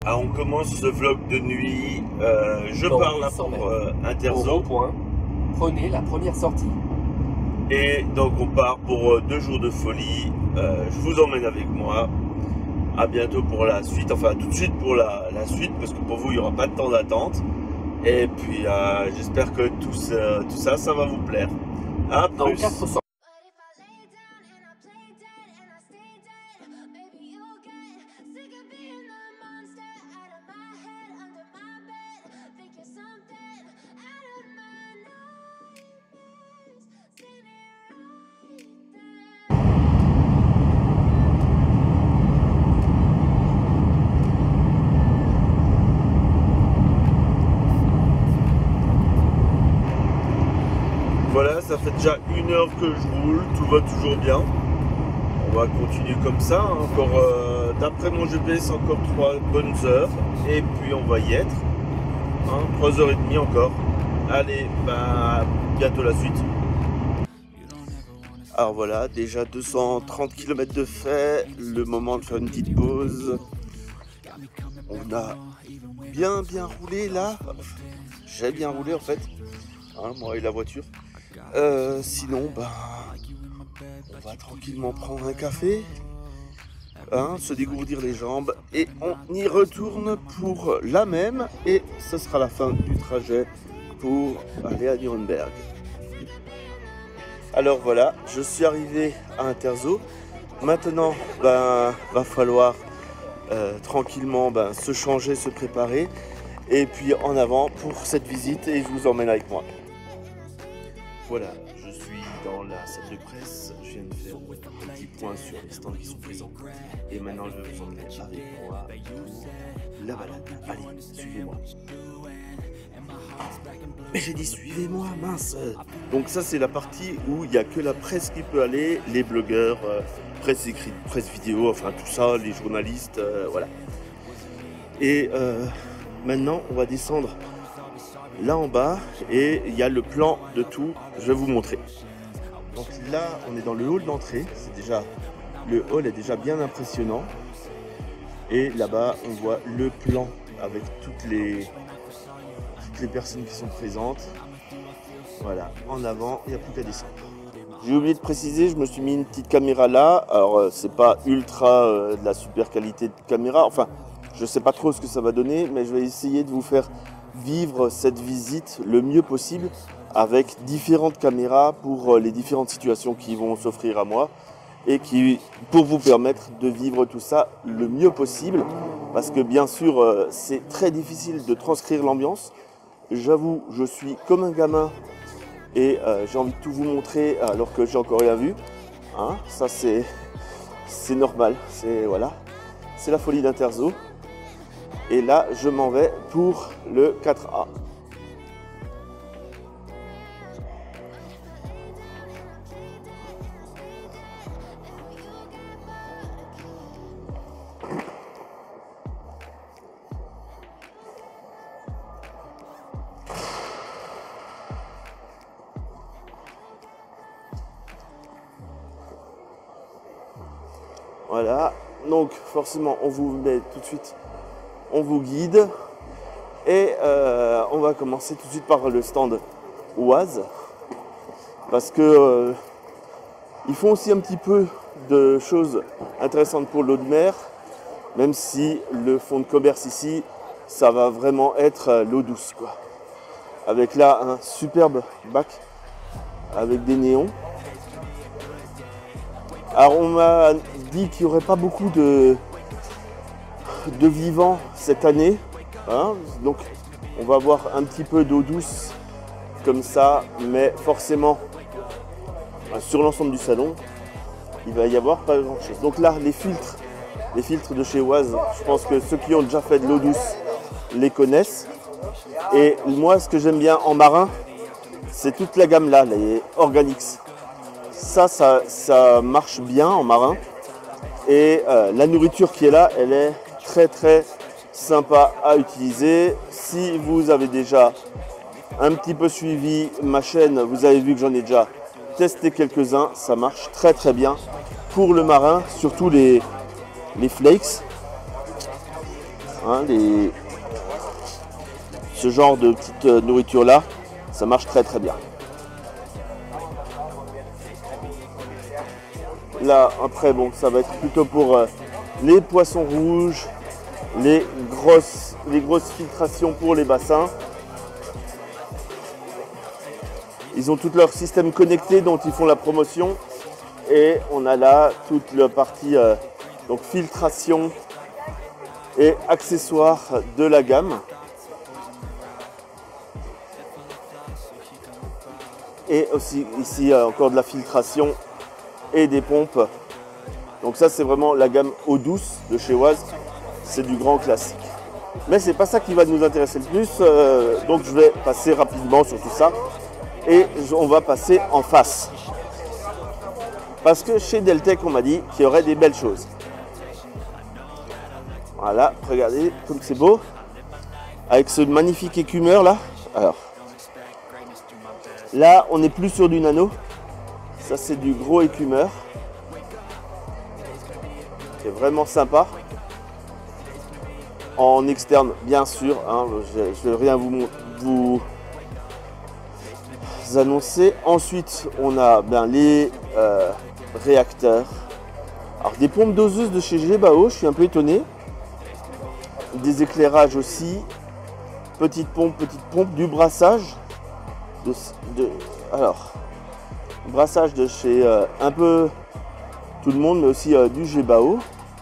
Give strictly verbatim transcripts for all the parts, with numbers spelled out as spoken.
Alors on commence ce vlog de nuit, euh, je Donc, pars là pour euh, Interzo. Point, prenez la première sortie. Et donc on part pour euh, deux jours de folie, euh, je vous emmène avec moi. À bientôt pour la suite, enfin tout de suite pour la, la suite, parce que pour vous il n'y aura pas de temps d'attente. Et puis euh, j'espère que tout ça, tout ça, ça va vous plaire. À plus. Donc quatre sorties. Voilà, ça fait déjà une heure que je roule, tout va toujours bien. On va continuer comme ça, hein. Encore euh, d'après mon G P S, encore trois bonnes heures. Et puis on va y être. Hein, trois heures et demie encore. Allez, bah bientôt la suite. Alors voilà, déjà deux cent trente kilomètres de fait, le moment de faire une petite pause. On a bien bien roulé là. J'ai bien roulé en fait, hein, moi et la voiture. Euh, sinon, bah, on va tranquillement prendre un café, hein, se dégourdir les jambes et on y retourne pour la même et ce sera la fin du trajet pour aller à Nuremberg. Alors voilà, je suis arrivé à Interzo. Maintenant, ben, va falloir euh, tranquillement ben, se changer, se préparer et puis en avant pour cette visite et je vous emmène avec moi. Voilà, je suis dans la salle de presse, je viens de faire un petit point sur les stands qui sont présents et maintenant je vais vous emmener avec moi pour la balade. Allez, suivez-moi. Mais j'ai dit suivez-moi, mince. Donc ça c'est la partie où il n'y a que la presse qui peut aller, les blogueurs, euh, presse écrite, presse vidéo, enfin tout ça, les journalistes, euh, voilà. Et euh, maintenant on va descendre là en bas et il y a le plan de tout, je vais vous montrer. Donc là on est dans le hall d'entrée, c'est déjà, le hall est déjà bien impressionnant et là-bas on voit le plan avec toutes les, toutes les personnes qui sont présentes. Voilà, en avant, il n'y a plus qu'à descendre. J'ai oublié de préciser, je me suis mis une petite caméra là, alors euh, c'est pas ultra euh, de la super qualité de caméra, enfin je sais pas trop ce que ça va donner, mais je vais essayer de vous faire vivre cette visite le mieux possible avec différentes caméras pour les différentes situations qui vont s'offrir à moi et qui pour vous permettre de vivre tout ça le mieux possible parce que bien sûr c'est très difficile de transcrire l'ambiance. J'avoue, je suis comme un gamin et euh, j'ai envie de tout vous montrer alors que j'ai encore rien vu, hein, ça c'est c'est normal, c'est voilà, c'est la folie d'Interzo. Et là, je m'en vais pour le quatre A. Voilà, donc forcément, on vous met tout de suite, on vous guide. Et euh, on va commencer tout de suite par le stand Oise. Parce que euh, ils font aussi un petit peu de choses intéressantes pour l'eau de mer. Même si le fond de commerce ici, ça va vraiment être l'eau douce, quoi. Avec là un superbe bac avec des néons. Alors on m'a dit qu'il n'y aurait pas beaucoup de, de vivants cette année. Hein, donc on va avoir un petit peu d'eau douce comme ça, mais forcément sur l'ensemble du salon il va y avoir pas grand chose. Donc là les filtres, les filtres de chez Oise, je pense que ceux qui ont déjà fait de l'eau douce les connaissent. Et moi ce que j'aime bien en marin, c'est toute la gamme là, les Organix. Ça, ça, ça marche bien en marin. Et euh, la nourriture qui est là, elle est très très sympa à utiliser. Si vous avez déjà un petit peu suivi ma chaîne, vous avez vu que j'en ai déjà testé quelques-uns. Ça marche très très bien pour le marin, surtout les, les flakes. Hein, les... Ce genre de petite nourriture là, ça marche très très bien. Là, après, bon, ça va être plutôt pour euh, les poissons rouges, les grosses, les grosses filtrations pour les bassins. Ils ont tout leur système connecté dont ils font la promotion. Et on a là toute la partie euh, donc filtration et accessoires de la gamme. Et aussi ici euh, encore de la filtration et des pompes. Donc ça c'est vraiment la gamme eau douce de chez Oise. C'est du grand classique. Mais c'est pas ça qui va nous intéresser le plus. Euh, donc je vais passer rapidement sur tout ça. Et on va passer en face. Parce que chez Deltec on m'a dit qu'il y aurait des belles choses. Voilà, regardez comme c'est beau. Avec ce magnifique écumeur là. Alors. Là on n'est plus sur du nano. Ça c'est du gros écumeur. C'est vraiment sympa. En externe bien sûr. Hein, je ne vais rien vous, vous annoncer. Ensuite on a ben, les euh, réacteurs. Alors des pompes doseuses de chez Gebao, je suis un peu étonné. Des éclairages aussi. Petite pompe, petite pompe, du brassage. De, de, alors, brassage de chez euh, un peu tout le monde, mais aussi euh, du Gebao.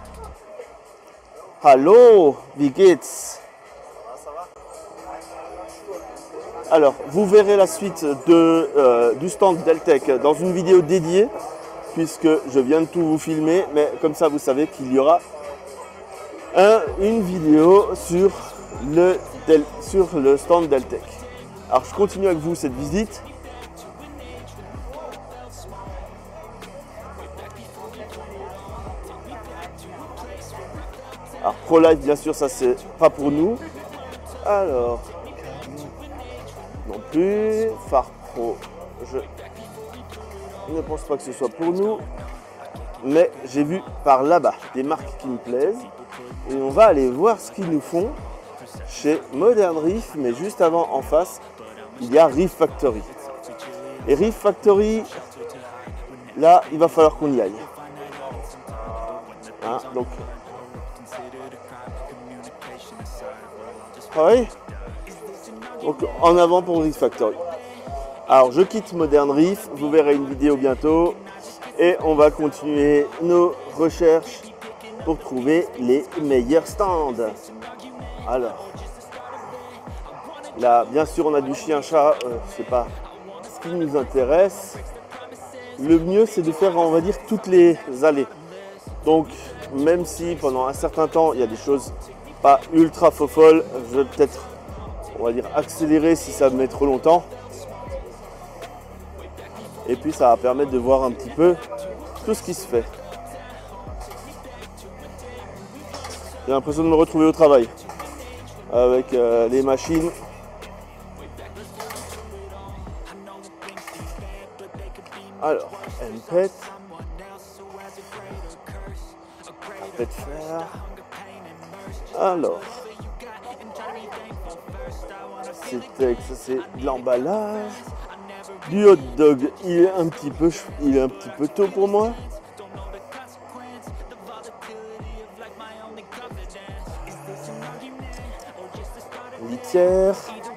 Hallo, wie geht's? Alors, vous verrez la suite de, euh, du stand Deltec dans une vidéo dédiée, puisque je viens de tout vous filmer, mais comme ça vous savez qu'il y aura un, une vidéo sur le, Del, sur le stand Deltec. Alors je continue avec vous cette visite. Alors ProLife bien sûr ça c'est pas pour nous. Alors non plus. Phare Pro, je ne pense pas que ce soit pour nous. Mais j'ai vu par là-bas des marques qui me plaisent. Et on va aller voir ce qu'ils nous font chez Modern Reef, mais juste avant en face. Il y a Reef Factory. Et Reef Factory, là, il va falloir qu'on y aille. Hein, donc, ah oui. Donc, en avant pour Reef Factory. Alors, je quitte Modern Reef. Vous verrez une vidéo bientôt. Et on va continuer nos recherches pour trouver les meilleurs stands. Alors. Là, bien sûr, on a du chien-chat, euh, c'est pas ce qui nous intéresse. Le mieux, c'est de faire, on va dire, toutes les allées. Donc, même si pendant un certain temps, il y a des choses pas ultra folles, je vais peut-être, on va dire, accélérer si ça met trop longtemps. Et puis, ça va permettre de voir un petit peu tout ce qui se fait. J'ai l'impression de me retrouver au travail avec euh, les machines. Alors, M P E T, un P E T fer. Alors, c'était ça c'est de l'emballage, du hot dog. Il est un petit peu, il est un petit peu tôt pour moi. Litière.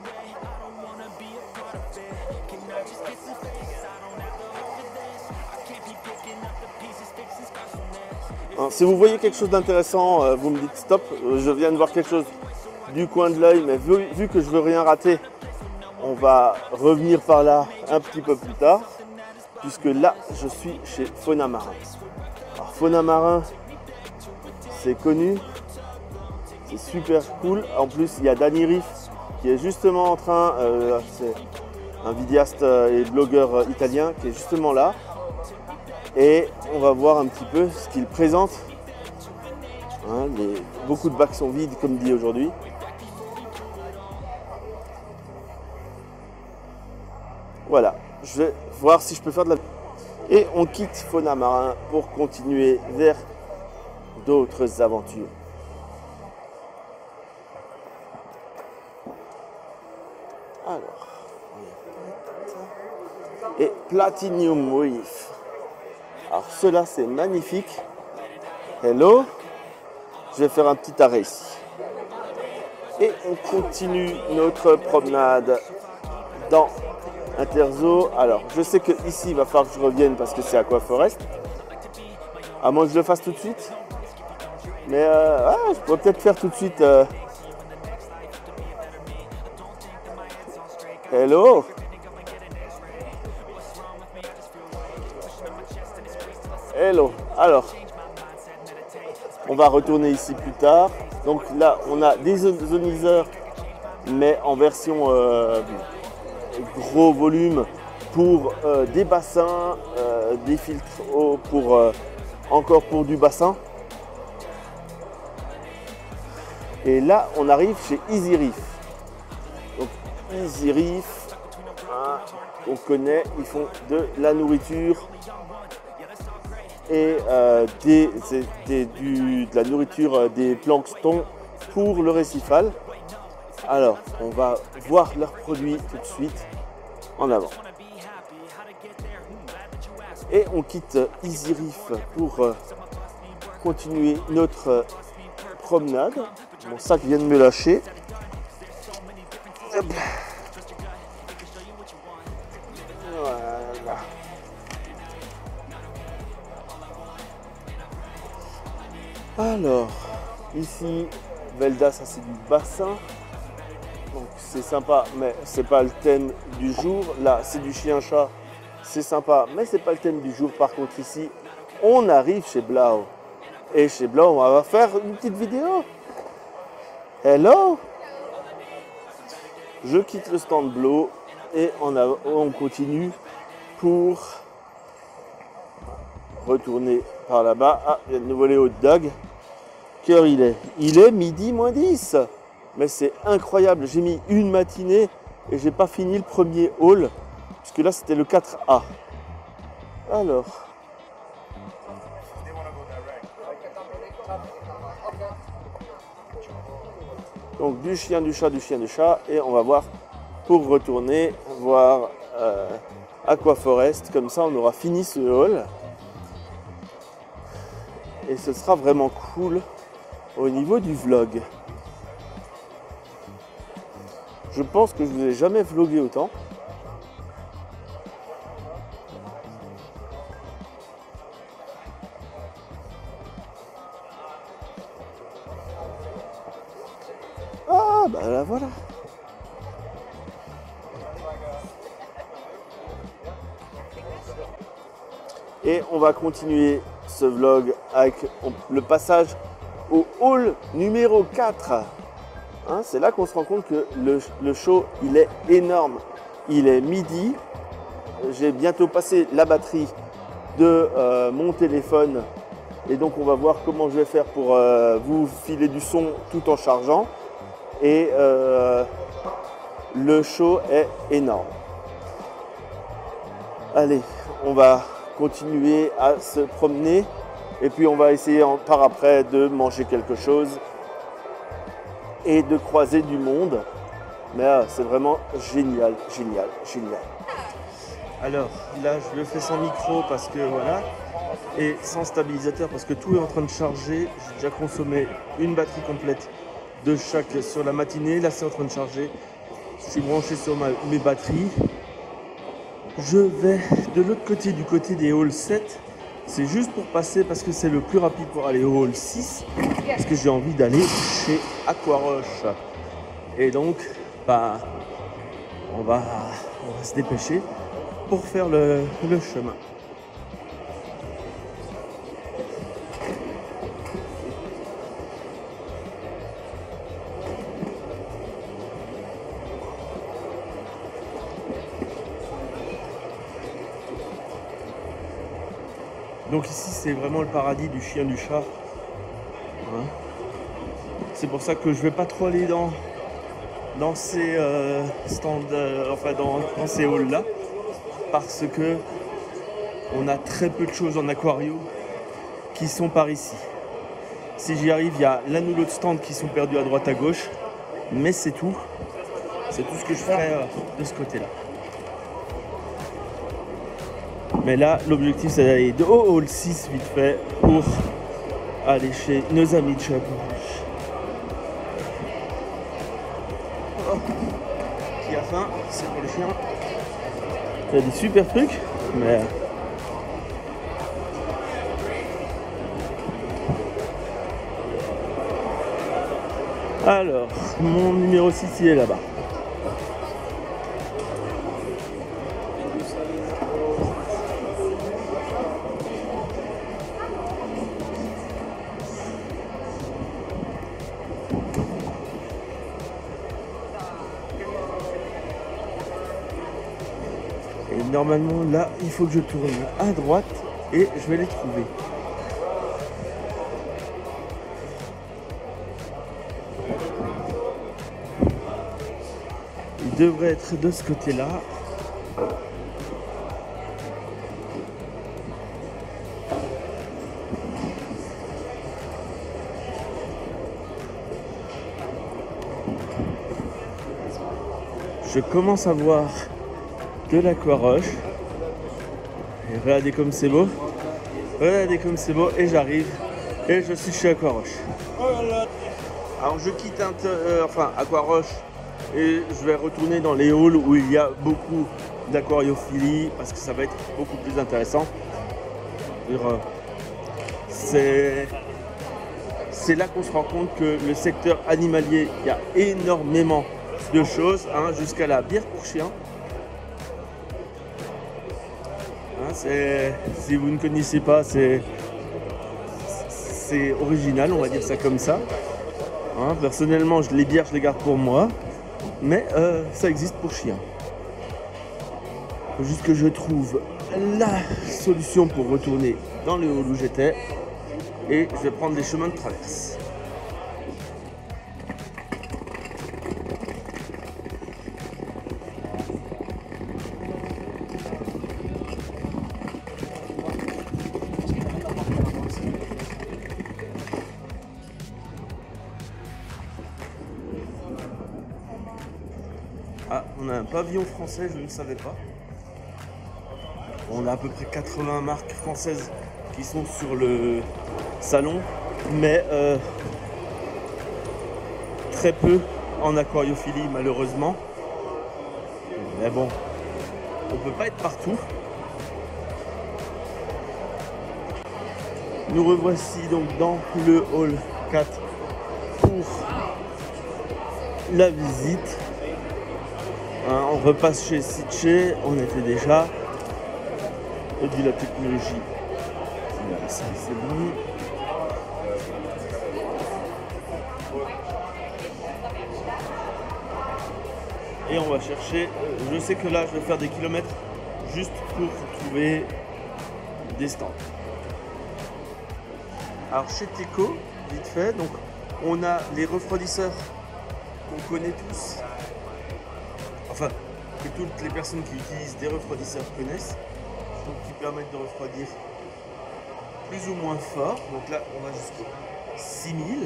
Si vous voyez quelque chose d'intéressant, vous me dites stop. Je viens de voir quelque chose du coin de l'œil, mais vu, vu que je veux rien rater, on va revenir par là un petit peu plus tard, puisque là, je suis chez Fauna Marin. Alors, Fauna Marin, c'est connu, c'est super cool. En plus, il y a Danny Reef qui est justement en train, euh, c'est un vidéaste et blogueur italien qui est justement là. Et on va voir un petit peu ce qu'il présente. Hein, les, beaucoup de bacs sont vides, comme dit aujourd'hui. Voilà, je vais voir si je peux faire de la... Et on quitte Fauna Marin pour continuer vers d'autres aventures. Alors. Et Platinum Reef. Alors cela c'est magnifique. Hello. Je vais faire un petit arrêt ici. Et on continue notre promenade dans Interzoo. Alors je sais que ici il va falloir que je revienne parce que c'est Aquaforest. À moins que je le fasse tout de suite. Mais euh, ah, je pourrais peut-être faire tout de suite. Euh... Hello. Hello. Alors, on va retourner ici plus tard. Donc là, on a des ioniseurs, mais en version euh, gros volume pour euh, des bassins, euh, des filtres eau pour euh, encore pour du bassin. Et là, on arrive chez Easy Reef. Donc Easy Reef, hein, on connaît, ils font de la nourriture. Et euh, des, des, du, de la nourriture euh, des planctons pour le récifal. Alors, on va voir leurs produits tout de suite en avant. Et on quitte Easy Reef pour euh, continuer notre euh, promenade. Mon sac vient de me lâcher. Hop. Voilà. Alors, ici, Velda, ça c'est du bassin. Donc c'est sympa, mais c'est pas le thème du jour. Là, c'est du chien-chat. C'est sympa, mais c'est pas le thème du jour. Par contre, ici, on arrive chez Blau. Et chez Blau, on va faire une petite vidéo. Hello. Je quitte le stand Blau et on, a, on continue pour retourner par là-bas. Ah, il y a de nouveau les hot dogs. Quelle heure il est? Il est midi moins dix. Mais c'est incroyable. J'ai mis une matinée et j'ai pas fini le premier haul. Puisque là, c'était le quatre A. Alors. Donc, du chien, du chat, du chien, du chat. Et on va voir pour retourner voir euh, Aquaforest. Comme ça, on aura fini ce haul. Et ce sera vraiment cool au niveau du vlog. Je pense que je vous ai jamais vlogué autant. Ah bah là voilà. Et on va continuer ce vlog avec le passage au hall numéro quatre. Hein, c'est là qu'on se rend compte que le, le show il est énorme. Il est midi. J'ai bientôt passé la batterie de euh, mon téléphone. Et donc on va voir comment je vais faire pour euh, vous filer du son tout en chargeant. Et euh, le show est énorme. Allez, on va continuer à se promener. Et puis on va essayer en, par après de manger quelque chose et de croiser du monde. Mais euh, c'est vraiment génial, génial, génial. Alors là, je le fais sans micro parce que voilà, et sans stabilisateur parce que tout est en train de charger. J'ai déjà consommé une batterie complète de chaque sur la matinée. Là, c'est en train de charger. Je suis branché sur ma, mes batteries. Je vais de l'autre côté, du côté des halls sept. C'est juste pour passer parce que c'est le plus rapide pour aller au hall six. Parce que j'ai envie d'aller chez Aquaroche. Et donc, bah, on va, on va se dépêcher pour faire le, le chemin. Donc ici c'est vraiment le paradis du chien du chat. Hein, c'est pour ça que je vais pas trop aller dans, dans ces euh, stands, euh, enfin dans, dans ces halls là. Parce que on a très peu de choses en aquario qui sont par ici. Si j'y arrive, il y a l'un ou l'autre stand qui sont perdus à droite à gauche. Mais c'est tout. C'est tout ce que je ferai euh, de ce côté-là. Mais là, l'objectif, c'est d'aller de au hall six vite fait pour aller chez nos amis de chez Aquaroche. Oh. Qui a faim, c'est pour les chiens. Il y a des super trucs, mais... Alors, mon numéro six, il est là-bas. Et normalement, là, il faut que je tourne à droite et je vais les trouver. Il devrait être de ce côté-là. Je commence à voir de l'Aquaroche. Et regardez comme c'est beau. Regardez comme c'est beau. Et j'arrive. Et je suis chez Aquaroche. Alors je quitte un euh, enfin Aquaroche. Et je vais retourner dans les halls où il y a beaucoup d'aquariophilie parce que ça va être beaucoup plus intéressant. C'est c'est là qu'on se rend compte que le secteur animalier, il y a énormément de choses, hein, jusqu'à la bière pour chiens. Hein, c'est, si vous ne connaissez pas, c'est c'est original, on va dire ça comme ça. Hein, personnellement, je, les bières, je les garde pour moi. Mais euh, ça existe pour chiens. Faut juste que je trouve la solution pour retourner dans le hall où j'étais. Et je vais prendre les chemins de traverse. Ah, on a un pavillon français, je ne savais pas. On a à peu près quatre-vingts marques françaises qui sont sur le salon, mais euh, très peu en aquariophilie malheureusement. Mais bon, on peut pas être partout. Nous revoici donc dans le hall quatre pour la visite. Hein, on repasse chez Sitché, on était déjà. Et dit la technologie. Ça, c'est bon. Et on va chercher. Je sais que là, je vais faire des kilomètres juste pour trouver des stands. Alors chez Teco, vite fait, donc on a les refroidisseurs qu'on connaît tous. Enfin, que toutes les personnes qui utilisent des refroidisseurs connaissent. Donc qui permettent de refroidir plus ou moins fort. Donc là on va jusqu'au six mille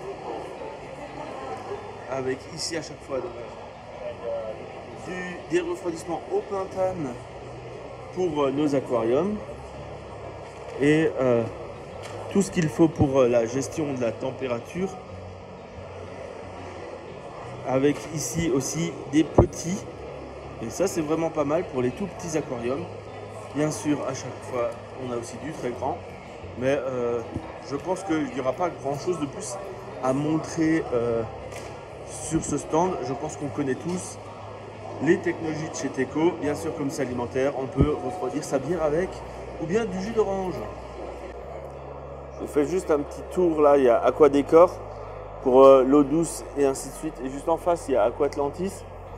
avec ici à chaque fois donc, du, des refroidissements au pentane pour euh, nos aquariums et euh, tout ce qu'il faut pour euh, la gestion de la température, avec ici aussi des petits, et ça c'est vraiment pas mal pour les tout petits aquariums. Bien sûr, à chaque fois, on a aussi du très grand, mais euh, je pense qu'il n'y aura pas grand chose de plus à montrer euh, sur ce stand. Je pense qu'on connaît tous les technologies de chez Teco. Bien sûr, comme c'est alimentaire, on peut refroidir sa bière avec, ou bien du jus d'orange. Je fais juste un petit tour là, il y a Aquadécor pour euh, l'eau douce et ainsi de suite. Et juste en face, il y a Aquatlantis,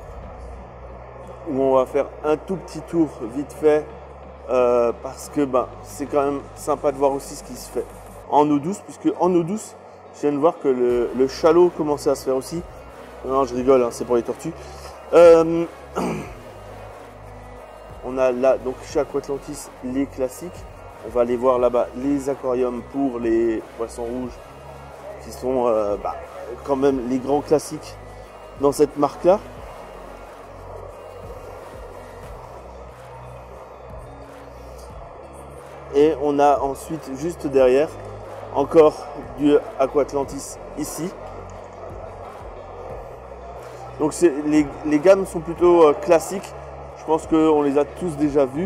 où on va faire un tout petit tour vite fait. Euh, parce que ben, c'est quand même sympa de voir aussi ce qui se fait en eau douce, puisque en eau douce, je viens de voir que le, le chalot commençait à se faire aussi. Non, je rigole, hein, c'est pour les tortues. Euh, on a là, donc chez Aquatlantis, les classiques. On va aller voir là-bas les aquariums pour les poissons rouges, qui sont euh, bah, quand même les grands classiques dans cette marque-là. Et on a ensuite, juste derrière, encore du Aquatlantis ici. Donc les, les gammes sont plutôt euh, classiques. Je pense qu'on les a tous déjà vus.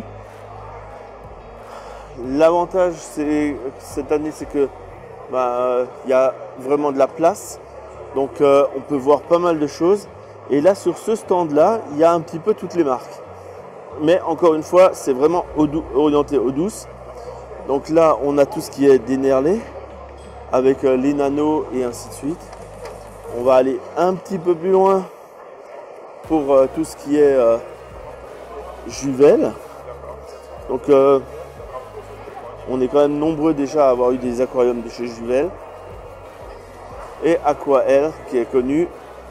L'avantage cette année, c'est que bah, y a vraiment de la place. Donc euh, on peut voir pas mal de choses. Et là, sur ce stand-là, il y a un petit peu toutes les marques. Mais encore une fois, c'est vraiment eau orienté eau douce. Donc là, on a tout ce qui est Dennerlé, avec euh, les nanos et ainsi de suite. On va aller un petit peu plus loin pour euh, tout ce qui est euh, Juvel. Donc euh, on est quand même nombreux déjà à avoir eu des aquariums de chez Juvel. Et Aquael qui est connu.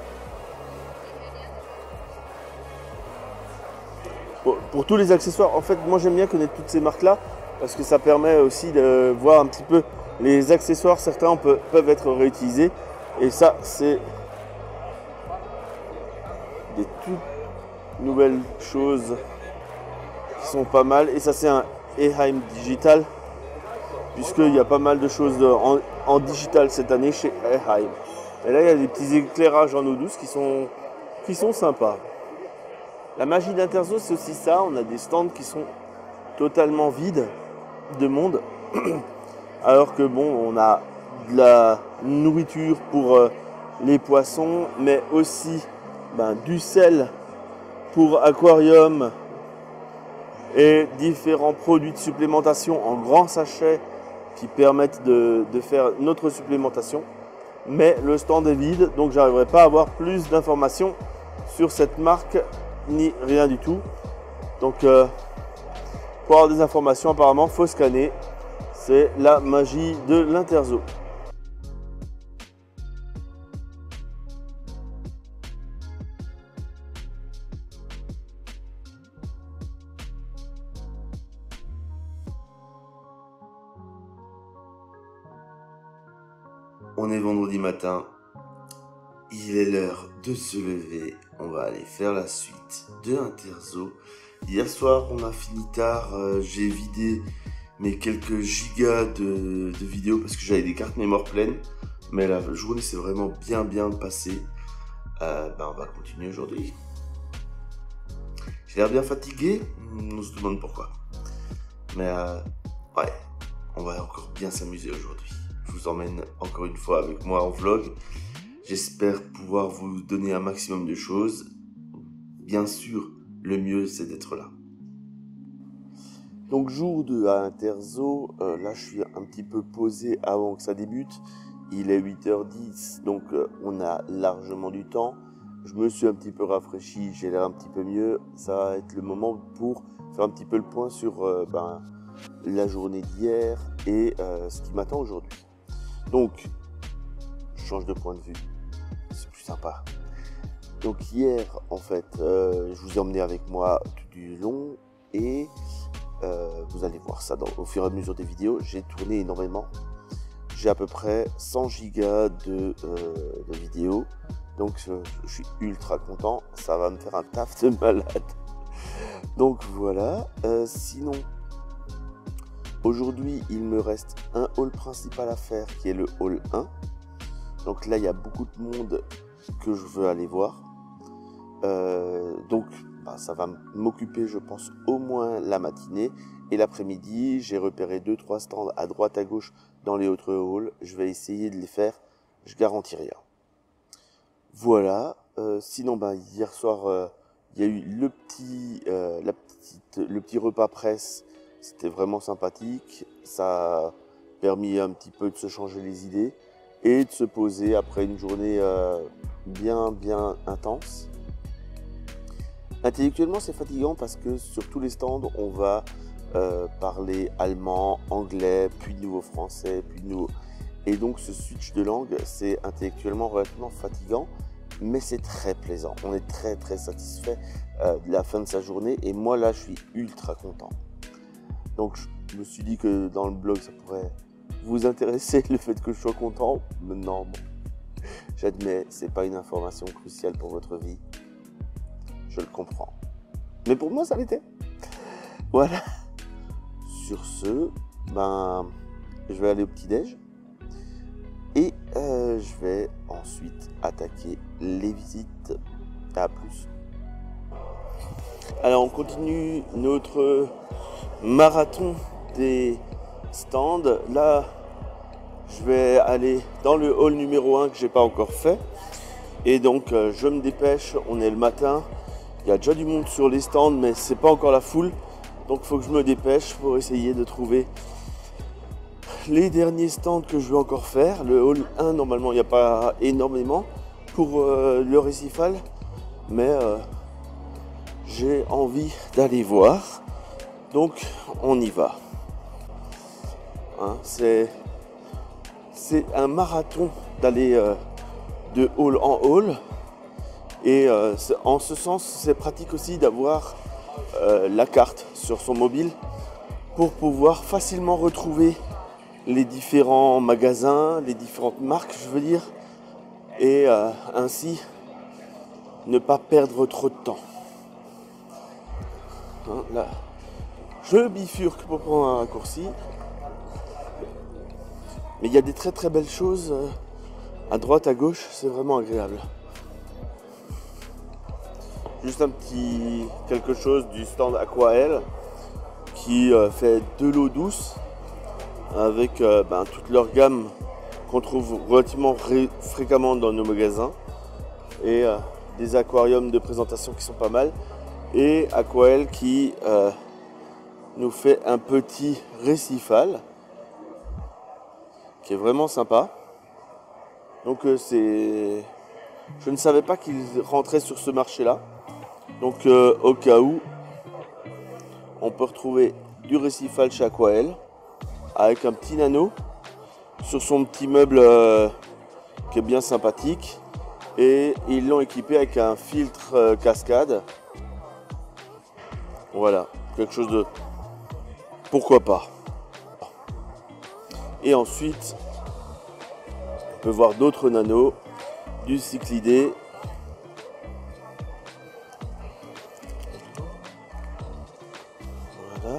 Pour, pour tous les accessoires, en fait moi j'aime bien connaître toutes ces marques là parce que ça permet aussi de voir un petit peu les accessoires. Certains peut, peuvent être réutilisés et ça c'est des toutes nouvelles choses qui sont pas mal. Et ça c'est un Eheim Digital, puisqu'il y a pas mal de choses de, en, en digital cette année chez Eheim. Et là il y a des petits éclairages en eau douce qui sont, qui sont sympas. La magie d'Interzo, c'est aussi ça. On a des stands qui sont totalement vides de monde, alors que bon, on a de la nourriture pour euh, les poissons, mais aussi ben, du sel pour aquarium et différents produits de supplémentation en grands sachets qui permettent de, de faire notre supplémentation. Mais le stand est vide, donc j'arriverai pas à avoir plus d'informations sur cette marque ni rien du tout. Donc euh, pour avoir des informations, apparemment faut scanner. C'est la magie de l'Interzo. On est vendredi matin, il est l'heure de se lever, on va aller faire la suite de Interzo. Hier soir on a fini tard, euh, j'ai vidé mes quelques gigas de, de vidéos parce que j'avais des cartes mémoire pleines, mais la journée s'est vraiment bien bien passée. Euh, ben on va continuer aujourd'hui. J'ai l'air bien fatigué, on se demande pourquoi. Mais euh, ouais, on va encore bien s'amuser aujourd'hui. Je vous emmène encore une fois avec moi en vlog. J'espère pouvoir vous donner un maximum de choses. Bien sûr, le mieux c'est d'être là. Donc jour deux à Interzo, euh, là je suis un petit peu posé avant que ça débute. Il est huit heures dix, donc euh, on a largement du temps. Je me suis un petit peu rafraîchi, j'ai l'air un petit peu mieux. Ça va être le moment pour faire un petit peu le point sur euh, ben, la journée d'hier et euh, ce qui m'attend aujourd'hui. Donc, je change de point de vue, c'est plus sympa. Donc hier, en fait, euh, je vous ai emmené avec moi tout du long et euh, vous allez voir ça dans, au fur et à mesure des vidéos. J'ai tourné énormément. J'ai à peu près cent gigas de, euh, de vidéos. Donc je, je suis ultra content. Ça va me faire un taf de malade. Donc voilà. Euh, sinon, aujourd'hui, il me reste un hall principal à faire qui est le hall un. Donc là, il y a beaucoup de monde que je veux aller voir. Euh, donc, bah, ça va m'occuper, je pense, au moins la matinée. Et l'après-midi, j'ai repéré deux trois stands à droite, à gauche dans les autres halls. Je vais essayer de les faire. Je garantis rien. Voilà. Euh, sinon, bah, hier soir, euh, il y a eu le petit, euh, la petite, le petit repas presse. C'était vraiment sympathique. Ça a permis un petit peu de se changer les idées et de se poser après une journée euh, bien, bien intense. Intellectuellement, c'est fatigant parce que sur tous les stands, on va euh, parler allemand, anglais, puis de nouveau français, puis de nouveau... Et donc, ce switch de langue, c'est intellectuellement relativement fatigant, mais c'est très plaisant. On est très, très satisfait euh, de la fin de sa journée. Et moi, là, je suis ultra content. Donc, je me suis dit que dans le blog, ça pourrait vous intéresser, le fait que je sois content. Maintenant, bon, j'admets, c'est pas une information cruciale pour votre vie. Je le comprends. Mais pour moi, ça l'était. Voilà. Sur ce, ben, je vais aller au petit-déj. Et euh, je vais ensuite attaquer les visites. À plus. Alors on continue notre marathon des stands. Là, je vais aller dans le hall numéro un que j'ai pas encore fait. Et donc euh, je me dépêche, on est le matin. Il y a déjà du monde sur les stands, mais c'est pas encore la foule. Donc il faut que je me dépêche pour essayer de trouver les derniers stands que je vais encore faire. Le hall un, normalement, il n'y a pas énormément pour euh, le récifal. Mais euh, j'ai envie d'aller voir. Donc on y va. Hein, c'est, c'est un marathon d'aller euh, de hall en hall. Et euh, en ce sens, c'est pratique aussi d'avoir euh, la carte sur son mobile pour pouvoir facilement retrouver les différents magasins, les différentes marques, je veux dire, et euh, ainsi ne pas perdre trop de temps. Hein, là, je bifurque pour prendre un raccourci. Mais il y a des très très belles choses euh, à droite, à gauche, c'est vraiment agréable. Juste un petit quelque chose du stand Aquael qui euh, fait de l'eau douce avec euh, ben, toute leur gamme qu'on trouve relativement ré- fréquemment dans nos magasins et euh, des aquariums de présentation qui sont pas mal et Aquael qui euh, nous fait un petit récifal qui est vraiment sympa. Donc euh, c'est, je ne savais pas qu'ils rentraient sur ce marché-là. Donc euh, au cas où, on peut retrouver du récifal chez Aquael avec un petit nano sur son petit meuble euh, qui est bien sympathique. Et ils l'ont équipé avec un filtre euh, cascade. Voilà, quelque chose de... Pourquoi pas. Et ensuite, on peut voir d'autres nanos, du cyclidé. Voilà.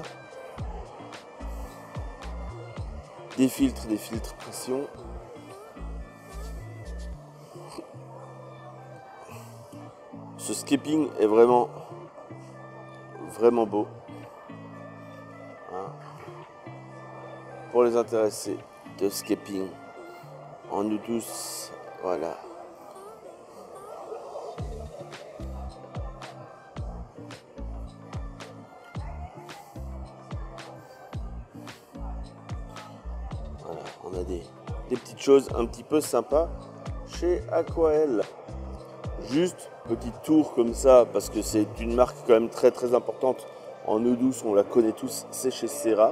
Des filtres, des filtres pression. Ce skipping est vraiment, vraiment beau. Hein. Pour les intéressés de skipping en nous tous, voilà. Voilà, on a des, des petites choses un petit peu sympas chez Aquael. Juste petit tour comme ça, parce que c'est une marque quand même très très importante en eau douce, on la connaît tous, c'est chez Serra,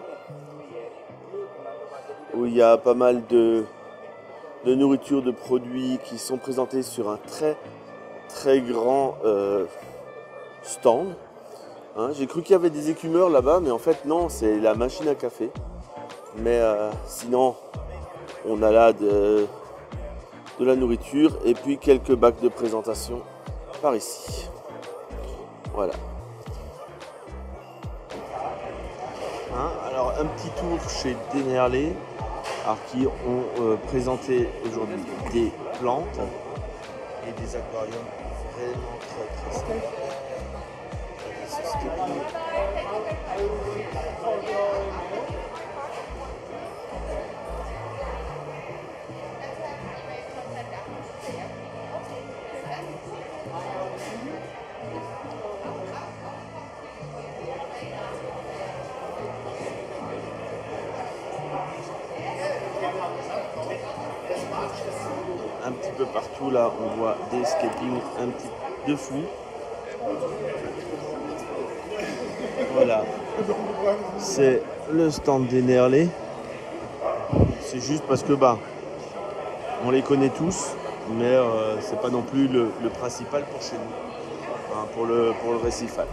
où il y a pas mal de, de nourriture, de produits qui sont présentés sur un très très grand euh, stand. Hein, j'ai cru qu'il y avait des écumeurs là-bas, mais en fait non, c'est la machine à café. Mais euh, sinon, on a là de, de la nourriture et puis quelques bacs de présentation par ici. Voilà. Hein, alors un petit tour chez Denerlé, alors qui ont euh, présenté aujourd'hui des plantes et des aquariums vraiment très très sympas. Un petit peu partout là on voit des escaping un petit de fou. Voilà, c'est le stand Denerlé. C'est juste parce que bah on les connaît tous, mais euh, c'est pas non plus le, le principal pour chez nous, enfin, pour le pour le récifal.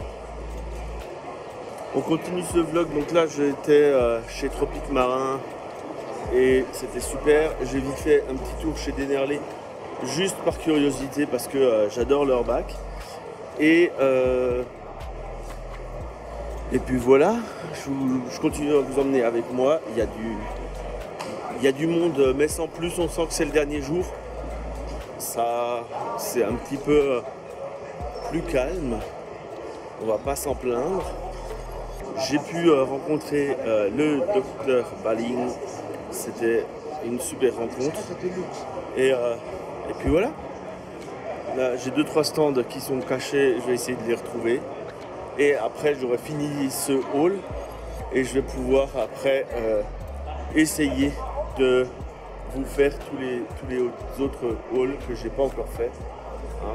On continue ce vlog, donc là j'étais euh, chez Tropique Marin et c'était super. J'ai vite fait un petit tour chez Denerlé juste par curiosité parce que euh, j'adore leur bac et euh, Et puis voilà, je, vous, je continue à vous emmener avec moi. Il y a du, il y a du monde, mais sans plus, on sent que c'est le dernier jour. Ça, c'est un petit peu plus calme. On va pas s'en plaindre. J'ai pu euh, rencontrer euh, le docteur Balling. C'était une super rencontre. Et, euh, et puis voilà. Là, j'ai deux trois stands qui sont cachés. Je vais essayer de les retrouver. Et après, j'aurai fini ce haul. Et je vais pouvoir après euh, essayer de vous faire tous les, tous les autres hauls que j'ai pas encore fait. Hein.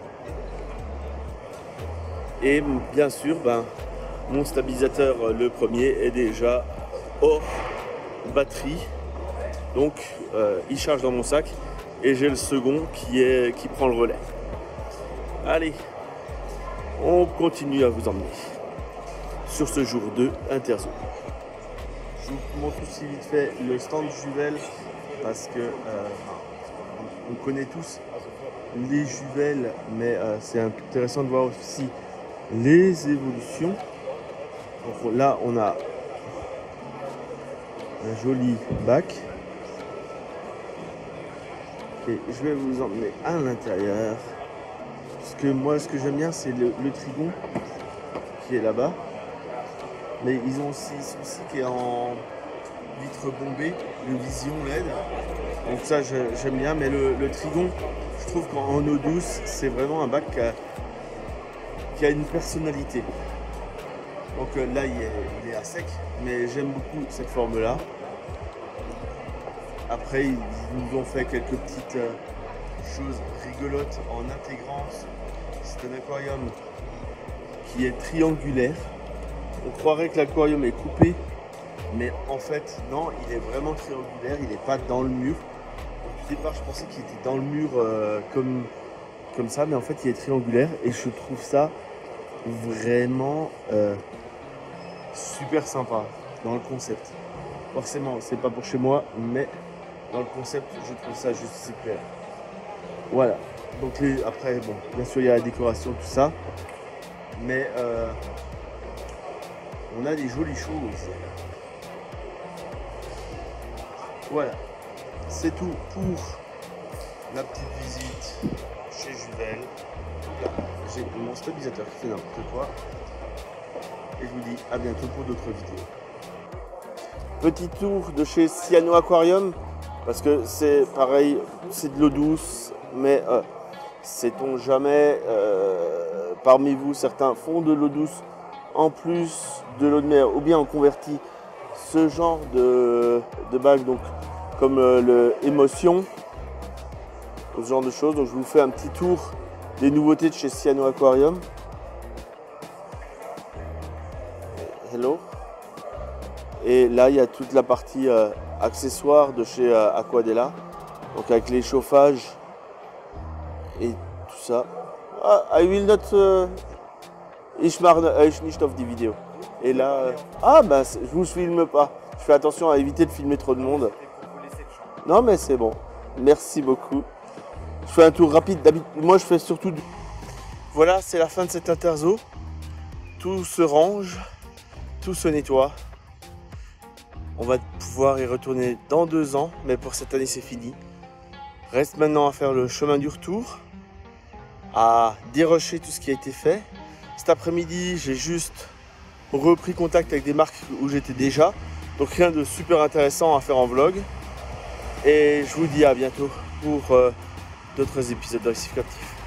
Et bien sûr, ben, mon stabilisateur, le premier, est déjà hors batterie. Donc, euh, il charge dans mon sac. Et j'ai le second qui, est, qui prend le relais. Allez, on continue à vous emmener sur ce jour deux Interzo. Je vous montre aussi vite fait le stand Juvel parce que euh, on connaît tous les Juvel, mais euh, c'est intéressant de voir aussi les évolutions. Donc là, on a un joli bac. Et je vais vous emmener à l'intérieur. Parce que moi, ce que j'aime bien, c'est le, le Trigon qui est là-bas. Mais ils ont aussi celui-ci qui est en vitre bombée, le Vision L E D. Donc ça, j'aime bien. Mais le, le Trigon, je trouve qu'en eau douce, c'est vraiment un bac qui a, qui a une personnalité. Donc euh, là, il est, il est à sec. Mais j'aime beaucoup cette forme-là. Après, ils nous ont fait quelques petites euh, choses rigolotes en intégrant. C'est un aquarium qui est triangulaire. On croirait que l'aquarium est coupé, mais en fait, non, il est vraiment triangulaire. Il n'est pas dans le mur. Au départ, je pensais qu'il était dans le mur euh, comme, comme ça, mais en fait, il est triangulaire. Et je trouve ça vraiment euh, super sympa dans le concept. Forcément, c'est pas pour chez moi, mais dans le concept, je trouve ça juste super. Voilà. Donc les, après, bon, bien sûr, il y a la décoration, tout ça. Mais euh, on a des jolies choses. Voilà. C'est tout pour la petite visite chez Juvel. Là, j'ai mon stabilisateur qui fait n'importe quoi. Et je vous dis à bientôt pour d'autres vidéos. Petit tour de chez Cyano Aquarium. Parce que c'est pareil, c'est de l'eau douce, mais euh, sait-on jamais, euh, parmi vous, certains font de l'eau douce en plus de l'eau de mer, ou bien on convertit ce genre de, de bac, donc comme euh, le Émotion, ce genre de choses. Donc je vous fais un petit tour des nouveautés de chez Cyano Aquarium. Hello. Et là, il y a toute la partie euh, accessoires de chez euh, Aquadella. Donc avec les chauffages et tout ça. Ah, I will not... Uh, ich mache uh, nicht auf die vidéo. Et là... Euh, ah, bah, je vous filme pas. Je fais attention à éviter de filmer trop de monde. Non, mais c'est bon. Merci beaucoup. Je fais un tour rapide. Moi, je fais surtout... Du... Voilà, c'est la fin de cet interzo. Tout se range. Tout se nettoie. On va pouvoir y retourner dans deux ans, mais pour cette année c'est fini. Reste maintenant à faire le chemin du retour, à dérocher tout ce qui a été fait. Cet après-midi, j'ai juste repris contact avec des marques où j'étais déjà. Donc rien de super intéressant à faire en vlog. Et je vous dis à bientôt pour euh, d'autres épisodes de Récif Captif.